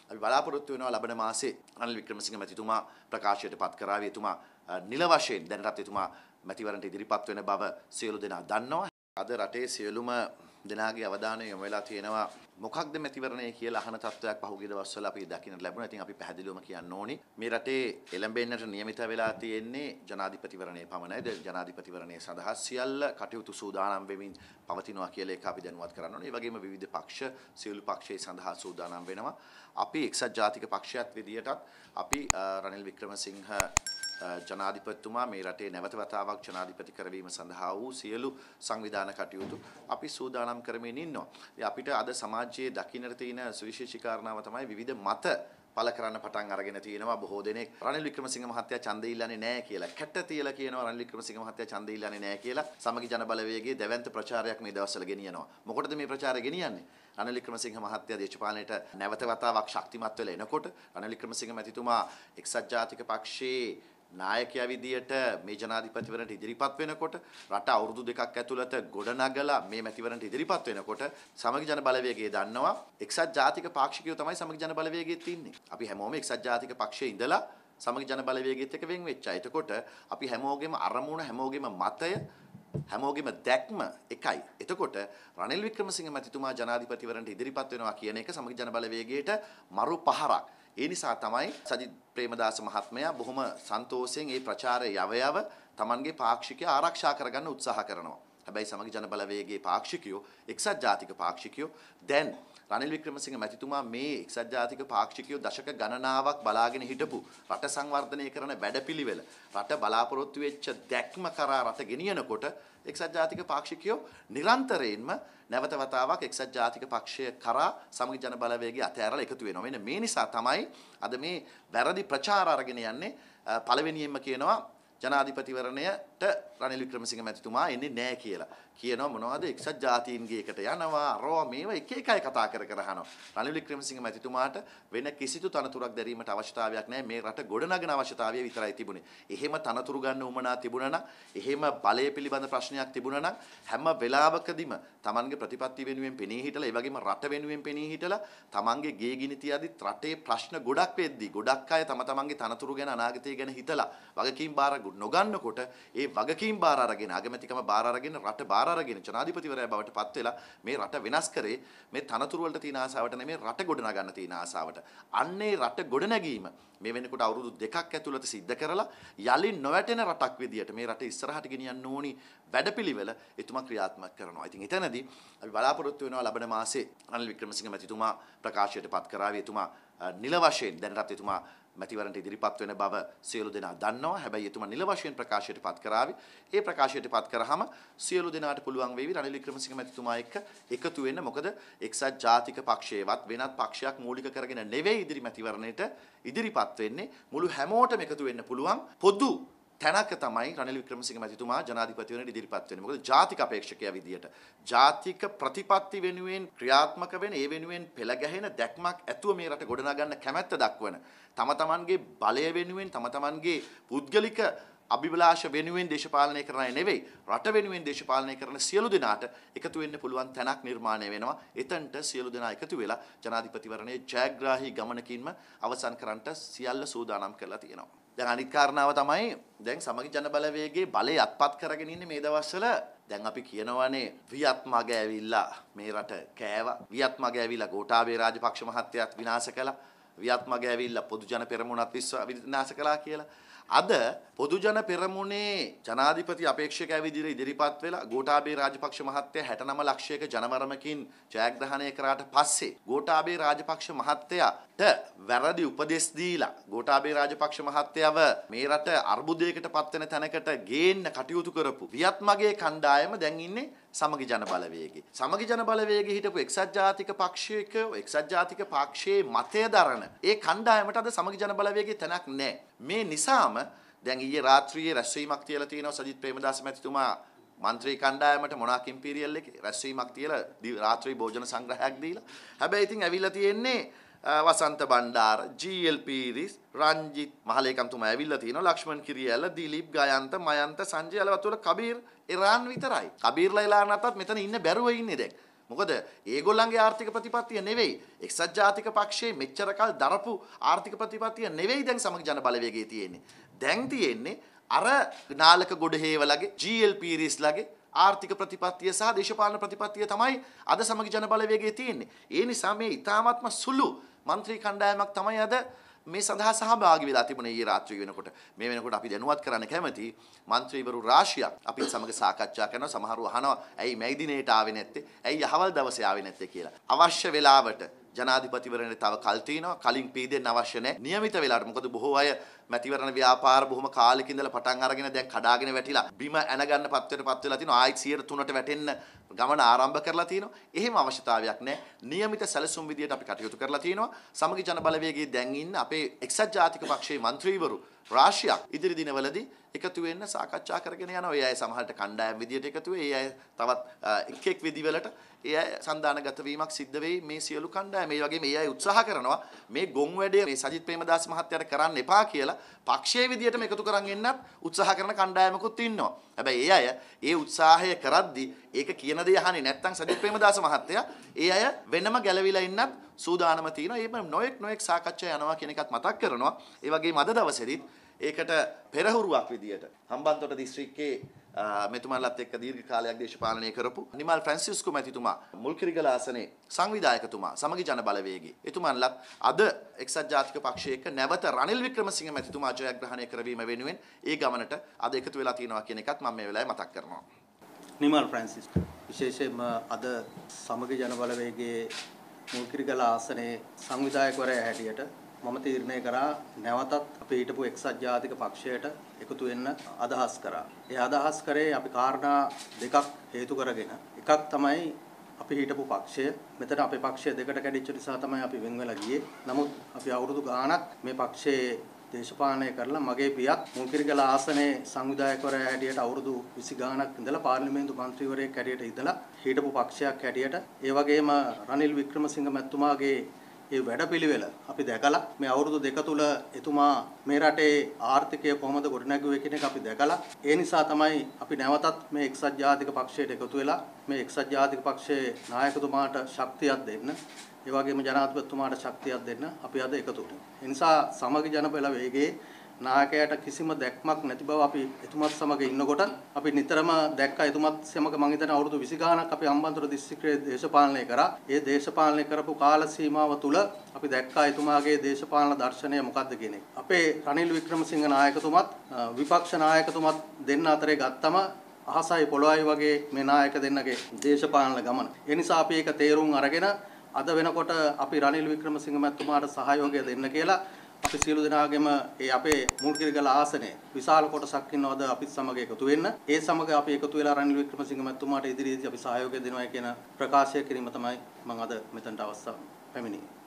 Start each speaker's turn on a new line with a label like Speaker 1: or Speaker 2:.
Speaker 1: අපි බලාපොරොත්තු වෙනවා ලබන මාසේ රනිල් වික්‍රමසිංහ මැතිතුමා ප්‍රකාශයට පත් කරાવી. එතුමා නිල වශයෙන් දැනටත් එතුමා මැතිවරණට ඉදිරිපත් වෙන බව සියලු දෙනා දන්නවා. අද රටේ සියලුම දෙනාගේ අවධානය යොමු වෙලා තියෙනවා මොකක්ද මැතිවරණය කියලා අහන තත්ත්වයක් පහුගිය දවස්වල අපි දකින්න ලැබුණා. ඉතින් අපි පැහැදිලිවම කියන්න ඕනි මේ රටේ එළඹෙන්නට නියමිත වෙලා තියෙන්නේ ජනාධිපතිවරණය පමණයි. ජනාධිපතිවරණය සඳහා සියල්ල කටයුතු සූදානම් වෙමින් පවතිනවා කියලා ඒක අපි දැනුවත් කරන්න ඕනේ. ඒ වගේම විවිධ පක්ෂ සියලු පක්ෂයේ සඳහා සූදානම් වෙනවා. අපි එක්සත් ජාතික පක්ෂයත් විදියටත් අපි රනිල් වික්‍රමසිංහ ජනාධිපතිතුමා මේ රටේ නැවත වතාවක් ජනාධිපති කරවීම සඳහා වූ සියලු සංවිධාන කටයුතු අපි සූදානම් කරමින් ඉන්නවා. අපිට අද සමාජයේ දකින්නට තියෙන සුවිශේෂී කාරණාව තමයි විවිධ මත පළ කරන්න පටන් අරගෙන තියෙනවා. බොහෝ දෙනෙක් රනිල් වික්‍රමසිංහ මහත්තයා ඡන්දය ඉල්ලන්නේ නැහැ කියලා කැට තියලා කියනවා. රනිල් වික්‍රමසිංහ මහත්තයා ඡන්දය ඉල්ලන්නේ නැහැ කියලා සමගි ජන බලවේගයේ දැවැන්ත ප්‍රචාරයක් මේ දවස්වල ගෙනියනවා. මොකටද මේ ප්‍රචාරය ගෙනියන්නේ? රනිල් වික්‍රමසිංහ මහත්තයා දේශපාලනයට නැවත වතාවක් ශක්තිමත් වෙලා එනකොට රනිල් වික්‍රමසිංහ මැතිතුමා එක්සත් ජාතික පක්ෂයේ නායකයා විදියට මේ ජනාධිපතිවරණට ඉදිරිපත් වෙනකොට රට අවුරුදු දෙකක් ඇතුළත ගොඩනගලා මේ මැතිවරණට ඉදිරිපත් වෙනකොට සමගි ජන බලවේගයේ දන්නවා එක්සත් ජාතික පාක්ෂිකයෝ තමයි සමගි ජන බලවේගයේත් ඉන්නේ. අපි හැමෝම එක්සත් ජාතික පක්ෂයේ ඉඳලා සමගි ජන බලවේගයේත් එක්ක වෙන් වෙච්චා. එතකොට අපි හැමෝගෙම අරමුණ හැමෝගෙම මතය හැමෝගෙම දැක්ම එකයි. එතකොට රනිල් වික්‍රමසිංහ මැතිතුමා ජනාධිපතිවරණට ඉදිරිපත් වෙනවා කියන එක සමගි ජන බලවේගයට මරු පහරක්. ඒ නිසා තමයි සජිත් ප්‍රේමදාස මහත්මයා බොහොම සන්තෝෂයෙන් මේ ප්‍රචාරය යව තමන්ගේ පාක්ෂිකයා ආරක්ෂා කරගන්න උත්සාහ කරනවා. හැබැයි සමගි ජන බලවේගයේ පාක්ෂිකයෝ එක්සත් ජාතික පාක්ෂිකයෝ දැන් රනිල් වික්‍රමසිංහ මැතිතුමා මේ එක්සත් ජාතික පාක්ෂිකයෝ දශක ගණනාවක් බලාගෙන හිටපු රට සංවර්ධනය කරන වැඩපිළිවෙල රට බලාපොරොත්තු වෙච්ච දැක්ම කරා රට ගෙනියනකොට එක්සත් ජාතික පාක්ෂිකයෝ නිරන්තරයෙන්ම නැවත වතාවක් එක්සත් ජාතික පක්ෂය කරා සමගි ජන බලවේගය අතෑරලා එකතු වෙනවා. මෙන්න මේ නිසා තමයි අද මේ වැරදි ප්‍රචාර අරගෙන යන්නේ. පළවෙනියෙන්ම කියනවා ජනාධිපතිවරණයට රනිල් වික්‍රමසිංහ මැතිතුමා එන්නේ නැහැ කියලා. කියනවා මොනවද එක්සත් ජාතීන්ගේ එකට යනවා අරවා මේවා එක එකයි කතා කර අහනවා. රනිල් වික්‍රමසිංහ මැතිතුමාට වෙන කිසිදු තනතුරක් දැරීමට අවශ්‍යතාවයක් නැහැ. මේ රට ගොඩනගන අවශ්‍යතාවය විතරයි තිබුණේ. එහෙම තනතුරු ගන්න උවමනා තිබුණා නම් එහෙම බලය පිළිබඳ ප්‍රශ්නයක් තිබුණා නම් හැම වෙලාවකදීම තමන්ගේ ප්‍රතිපත්ති වෙනුවෙන් පෙනී හිටලා ඒ වගේම රට වෙනුවෙන් පෙනී හිටලා තමන්ගේ ගේ ගිනි තියද්දිත් රටේ ප්‍රශ්න ගොඩක් වෙද්දී ගොඩක් අය තමන්ගේ තනතුරු ගැන අනාගතය ගැන හිතලා වගකීම් බාර නොගන්නකොට ඒ වගකීම් බාර අරගෙන අගමැතිකම බාර අරගෙන රට බාර අරගෙන ජනාධිපතිවරයා බවට පත් වෙලා මේ රට වෙනස් කරේ මේ තනතුරු වලට තියෙන ආසාවට නෙමෙයි රට ගොඩනගන්න තියෙන ආසාවට. අන්නේ රට ගොඩනැගීම මේ වෙනකොට අවුරුදු දෙකක් ඇතුළත සිද්ධ කරලා යලි නොවැටෙන රටක් විදියට මේ රට ඉස්සරහට ගෙනියන්න ඕනි වැඩපිළිවෙල එතුමා ක්‍රියාත්මක කරනවා. ඉතින් එතනදී අපි බලාපොරොත්තු වෙනවා ලබන මාසේ රනිල් වික්‍රමසිංහ මැතිතුමා ප්‍රකාශයට පත් කරાવી. එතුමා නිල වශයෙන් දැනටත් එතුමා මැතිවරණට ඉදිරිපත් වෙන බව සියලු දෙනා දන්නවා. හැබැයි එතුමා නිල වශයෙන් ප්‍රකාශයට පත් කරાવી. ඒ ප්‍රකාශයට පත් කරාම සියලු දෙනාට පුළුවන් වේවි රනිල් වික්‍රමසිංහ මැතිතුමා එක්ක එකතු වෙන්න. මොකද එක්සත් ජාතික පක්ෂයේවත් වෙනත් පක්ෂයක් මූලික කරගෙන නෙවෙයි ඉදිරි මැතිවරණයට ඉදිරිපත් වෙන්නේ. මුළු හැමෝටම එකතු වෙන්න පුළුවන් පොදු තැනක තමයි රනිල් වික්‍රමසිංහ මැතිතුමා ජනාධිපතිවරණයට ඉදිරිපත් වෙන්නේ. මොකද ජාතික අපේක්ෂකයා විදියට ජාතික ප්‍රතිපත්ති වෙනුවෙන් ක්‍රියාත්මක වෙන ඒ වෙනුවෙන් පෙළ ගැහෙන දැක්මක් ඇතුව මේ රට ගොඩනගන්න කැමැත්ත දක්වන තම තමන්ගේ බලය වෙනුවෙන් තම තමන්ගේ පුද්ගලික අභිලාෂ වෙනුවෙන් දේශපාලනය කරන්නේ නෙවෙයි රට වෙනුවෙන් දේශපාලනය කරන සියලු දෙනාට එකතු වෙන්න පුළුවන් තැනක් නිර්මාණය වෙනවා. එතනට සියලු දෙනා එකතු වෙලා ජනාධිපතිවරණයේ ජයග්‍රාහී ගමනකින්ම අවසන් කරන්නට සියල්ල සූදානම් කරලා තියෙනවා. දැන් අනිත් කාරණාව තමයි දැන් සමගි ජන බලවේගයේ බලය අත්පත් කරගෙන ඉන්නේ මේ දවස්වල. දැන් අපි කියනවානේ වියත් මග ඇවිල්ලා මේ රට කෑවා. වියත් මග ඇවිල්ලා ගෝඨාභය රාජපක්ෂ මහත්තයාත් විනාශ කළා. වියත් මග ඇවිල්ලා පොදු ජන පෙරමුණත් විනාශ කළා කියලා. අද පොදු ජන පෙරමුණේ ජනාධිපති අපේක්ෂකයා විදිහට ඉදිරිපත් වෙලා ගෝඨාභය රාජපක්ෂ මහත්තයා 69 ලක්ෂයක ජනවරමකින් ජයග්‍රහණය කරාට පස්සේ ගෝඨාභය රාජපක්ෂ මහත්තයාට වැරදි උපදෙස් දීලා ගෝඨාභය රාජපක්ෂ මහත්තයව මේ රට අර්බුදයකට පත් වෙන තැනකට ගේන්න කටයුතු කරපු වියත් මගේ කණ්ඩායම දැන් ඉන්නේ සමගි ජන බලවේගයේ. සමගි ජන බලවේගයේ හිටපු එක්සත් ජාතික පක්ෂයක එක්සත් ජාතික පක්ෂයේ මතය දරන ඒ කණ්ඩායමට අද සමගි ජන බලවේගයේ තැනක් නැහැ. මේ නිසාම දැන් ඊයේ රාත්‍රියේ රැස්වීමක් තියලා තියෙනවා සජිත් ප්‍රේමදාස මැතිතුමා මන්ත්‍රී කණ්ඩායමට මොනාක් ඉම්පීරියල් එකේ රැස්වීමක් තියලා රාත්‍රී භෝජන සංග්‍රහයක් දීලා. හැබැයි ඉතින් ඇවිල්ලා තියෙන්නේ වසන්ත බණ්ඩාර, ජී.එල්. පීරිස්, රංජිත් මහලේකම්තුමා ඇවිල්ලා තියෙනවා. ලක්ෂ්මන් කිරියැල්ල, දිලීප් ගයන්ත, මයන්ත, සංජය අලවතුල, කබීර් ඉරාන් විතරයි. කබීර්ලා ඉලා නැතත් මෙතන ඉන්න බැරුව ඉන්නේ දැන්. මොකද ඒගොල්ලන්ගේ ආර්ථික ප්‍රතිපත්තිය නෙවෙයි එක්සත් ජාතික පක්ෂයේ මෙච්චර කල් දරපු ආර්ථික ප්‍රතිපත්තිය නෙවෙයි දැන් සමගි ජන බලවේගයේ තියෙන්නේ. දැන් තියෙන්නේ අර නාලක ගොඩහේවලගේ GLPරිස්ලගේ ආර්ථික ප්‍රතිපත්තිය සහ දේශපාලන ප්‍රතිපත්තිය තමයි අද සමගි ජන බලවේගයේ තියෙන්නේ. ඒ නිසා මේ ඊ타මාත්ම සුළු മന്ത്രി කණ්ඩායමක් තමයි අද මේ සඳහා සහභාගී වෙලා තිබුණේ ඊයේ රාත්‍රියේ වෙනකොට. මේ වෙනකොට අපි දැනුවත් කරන්න කැමති മന്ത്രിවරු රාශියක් අපිත් සමග සාකච්ඡා කරනවා. සමහරව අහනවා ඇයි මේ දිනේට ආවේ නැත්තේ? ඇයි අහවල් දවසේ ආවේ නැත්තේ කියලා. අවශ්‍ය වෙලාවට ජනාධිපතිවරණේ තව කල් තියෙනවා. කලින් පීදෙන්න අවශ්‍ය නැහැ. નિયમિત වෙලාවට. මොකද බොහෝ අය මැතිවරණ ව්‍යාපාර බොහොම කාලෙක ඉඳලා පටන් අරගෙන දැන් කඩාගෙන වැටිලා බිම ඇන ගන්න පත්වයටපත් වෙලා තිනවා. ආයිත් 103ට වැටෙන්න ගමන ආරම්භ කරලා තිනවා. එහෙම අවශ්‍යතාවයක් නැහැ. નિયમિત සැලසුම් විදියට අපි කටයුතු කරලා තිනවා. සමගි ජන බලවේගයේ දැන් ඉන්න අපේ එක්සත් ජාතික පක්ෂයේ മന്ത്രിවරු රාශියක් ඉදිරි දිනවලදී එකතු වෙන්න සාකච්ඡා කරගෙන යනවා. ඒ අය සමහරට කණ්ඩායම් විදියට එකතු වෙයි. ඒ අය තවත් එක් විදිවලට ඒ අය සන්දානගත වීමක් සිද්ධ වෙයි මේ සියලු කණ්ඩායම්. ඒ වගේම ඒ අය උත්සාහ කරනවා මේ ගොන් වැඩේ මේ සජිත් ප්‍රේමදාස මහත්තයාට කරන්න එපා කියලා පක්ෂයේ විදියටම එකතු කරන් එන්නත් උත්සාහ කරන කණ්ඩායමකුත් ඉන්නවා. හැබැයි ඒ අය ඒ උත්සාහය කරද්දී ඒක කියන දේ අහන්නේ නැත්නම් සජිත් ප්‍රේමදාස මහත්තයා ඒ අය වෙනම ගැලවිලා ඉන්නත් සූදානම තියෙනවා. ඒ නොඑක් සාකච්ඡා යනවා කියන එකත් මතක් කරනවා. ඒ වගේම අද දවසේදීත් ඒකට පෙරහුරුවක් විදියට හම්බන්තොට දිස්ත්‍රික්කයේ මෙතුමාලත් එක්ක දීර්ඝ කාලයක් දේශපාලනය කරපු නිමල් ෆ්‍රැන්සිස්කෝ මැතිතුමා මුල්කිරිගල ආසනයේ සංවිධායකතුමා සමගි ජන බලවේගයේ එතුමාලත් අද එක්සත් ජාතික පක්ෂයක නැවත රනිල් වික්‍රමසිංහ මැතිතුමා ජයග්‍රහණය කරවීම වෙනුවෙන් ඒ ගමනට අද එකතු වෙලා තියෙනවා කියන එකත් මම මේ වෙලාවේ මතක් කරනවා.
Speaker 2: නිමල් ෆ්‍රැන්සිස්කෝ විශේෂයෙන්ම අද සමගි ජන බලවේගයේ මුල්කිරිගල ආසනයේ සංවිධායකවරයා හැටියට මම තීරණය කරා නැවතත් අපි හිටපු එක්සත් ජාතික පක්ෂයට එකතු වෙන්න අදහස් කරා. ඒ අදහස් කරේ අපි කාරණා දෙකක් හේතු කරගෙන. එකක් තමයි අපි හිටපු පක්ෂය. මෙතන අපේ පක්ෂය දෙකට කැඩිච්ච නිසා තමයි අපි වෙන් වෙලා ගියේ. නමුත් අපි අවුරුදු ගාණක් මේ පක්ෂයේ දේශපාලනය කරලා මගේ පියත් මුල්කිරිගල ආසනයේ සංවිධායකවරයා හැටියට අවුරුදු 20 ගාණක් ඉඳලා පාර්ලිමේන්තු මන්ත්‍රීවරයෙක් හැටියට ඉඳලා හිටපු පක්ෂයක් හැටියට ඒ වගේම රනිල් වික්‍රමසිංහ මැතිතුමාගේ ඒ වැඩපිළිවෙල අපි දැකලා මේ අවුරුදු දෙක තුල එතුමා මේ රටේ ආර්ථිකය කොහොමද ගොඩනැගුවේ කියන එක අපි දැකලා ඒ නිසා තමයි අපි නැවතත් මේ එක්සත් ජාතික පක්ෂයට එකතු වෙලා මේ එක්සත් ජාතික පක්ෂයේ නායකතුමාට ශක්තියක් දෙන්න ඒ වගේම ජනාධිපතිතුමාට ශක්තියක් දෙන්න අපි අද එකතු වුණා. ඒ නිසා සමගි ජන බලවේගයේ නායකයාට කිසිම දැක්මක් නැති බව අපි එතුමත් සමග ඉන්නකොට අපි නිතරම දැක්කා. එතුමත් සමග මම හිතන අවුරුදු 20 ගාණක් අපි හම්බන්තොට දිස්ත්‍රික්කයේ දේශපාලනය කරා. ඒ දේශපාලනය කරපු කාල සීමාව තුල අපි දැක්කා එතුමාගේ දේශපාලන දර්ශනය මොකක්ද කියන එක. අපේ රනිල් වික්‍රමසිංහ නායකතුමත් විපක්ෂ නායකතුමත් දෙන්න අතරේ ගත්තම අහසයි පොළොවයි වගේ මේ නායක දෙන්නගේ දේශපාලන ගමන. ඒ නිසා අපි ඒක තේරුම් අරගෙන අද වෙනකොට අපි රනිල් වික්‍රමසිංහ මැතිතුමාට සහයෝගය දෙන්න කියලා අපි සියලු දෙනාගේම ඒ අපේ මුල්කිරිගල ආසනයේ විශාල කොටසක් ඉන්නවද අපිත් සමග එකතු වෙන්න. ඒ සමග අපි එකතු වෙලා රනිල් වික්‍රමසිංහ මැතිතුමාට ඉදිරියේදී අපි සහයෝගය දෙනවා කියන ප්‍රකාශය කිරීම තමයි මම අද මෙතනට අවස්ථාව පැමිණියේ.